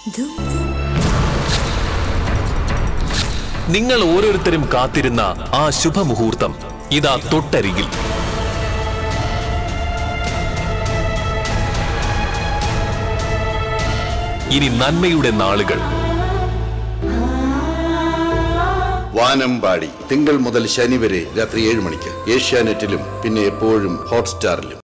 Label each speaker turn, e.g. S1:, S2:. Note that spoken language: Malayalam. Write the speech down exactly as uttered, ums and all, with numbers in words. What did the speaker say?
S1: നിങ്ങൾ ഓരോരുത്തരും കാത്തിരുന്ന ആ ശുഭമുഹൂർത്തം ഇതാ തൊട്ടരികിൽ. ഇനി നന്മയുടെ നാളുകൾ.
S2: വാനമ്പാടി തിങ്കൾ മുതൽ ശനി വരെ രാത്രി ഏഴ് മണിക്ക് ഏഷ്യാനെറ്റിലും പിന്നെ എപ്പോഴും ഹോട്ട്സ്റ്റാറിലും.